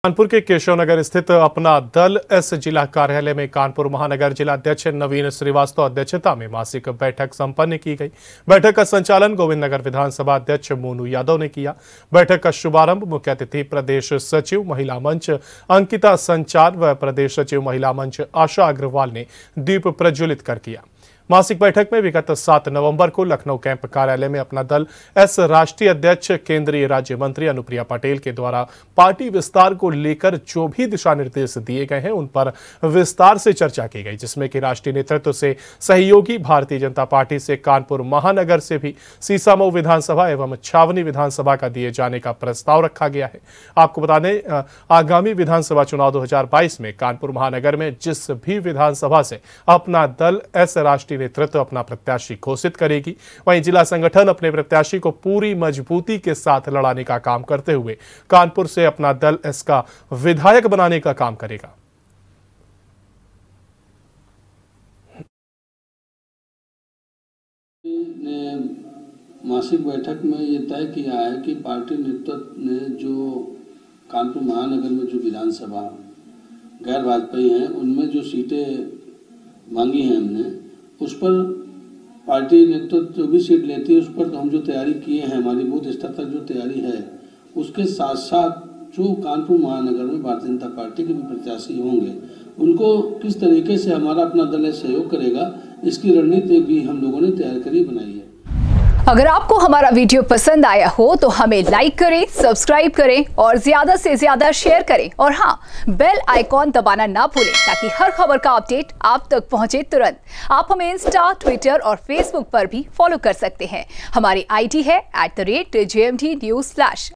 कानपुर के केशवनगर स्थित अपना दल एस जिला कार्यालय में कानपुर महानगर जिला अध्यक्ष नवीन श्रीवास्तव अध्यक्षता में मासिक बैठक संपन्न की गई। बैठक का संचालन गोविंद नगर विधानसभा अध्यक्ष मोनू यादव ने किया। बैठक का शुभारंभ मुख्य अतिथि प्रदेश सचिव महिला मंच अंकिता संचार व प्रदेश सचिव महिला मंच आशा अग्रवाल ने दीप प्रज्वलित कर किया। मासिक बैठक में विगत 7 नवंबर को लखनऊ कैंप कार्यालय में अपना दल एस राष्ट्रीय अध्यक्ष केंद्रीय राज्य मंत्री अनुप्रिया पटेल के द्वारा पार्टी विस्तार को लेकर जो भी दिशा निर्देश दिए गए हैं उन पर विस्तार से चर्चा की गई, जिसमें कि राष्ट्रीय नेतृत्व से सहयोगी भारतीय जनता पार्टी से कानपुर महानगर से भी सीसामऊ विधानसभा एवं छावनी विधानसभा का दिए जाने का प्रस्ताव रखा गया है। आपको बता दें, आगामी विधानसभा चुनाव 2022 में कानपुर महानगर में जिस भी विधानसभा से अपना दल एस राष्ट्रीय नेतृत्व अपना प्रत्याशी घोषित करेगी, वहीं जिला संगठन अपने प्रत्याशी को पूरी मजबूती के साथ लड़ाने का काम करते हुए कानपुर से अपना दल एस का विधायक बनाने का काम करेगा। मासिक बैठक में ये तय किया है कि पार्टी नेतृत्व ने जो कानपुर महानगर में जो विधानसभा गैर भाजपाई हैं उनमें जो सीटें मांगी हैं हमने, उस पर पार्टी नेतृत्व जो भी सीट लेती है उस पर तो हम जो तैयारी किए हैं, हमारी बूथ स्तर तक जो तैयारी है, उसके साथ साथ जो कानपुर महानगर में भारतीय जनता पार्टी के भी प्रत्याशी होंगे उनको किस तरीके से हमारा अपना दल सहयोग करेगा, इसकी रणनीति भी हम लोगों ने तैयार करी बनाई है। अगर आपको हमारा वीडियो पसंद आया हो तो हमें लाइक करें, सब्सक्राइब करें और ज्यादा से ज्यादा शेयर करें और हाँ, बेल आइकॉन दबाना ना भूलें ताकि हर खबर का अपडेट आप तक पहुंचे तुरंत। आप हमें इंस्टा, ट्विटर और फेसबुक पर भी फॉलो कर सकते हैं। हमारी आईडी है @JMT News Flash।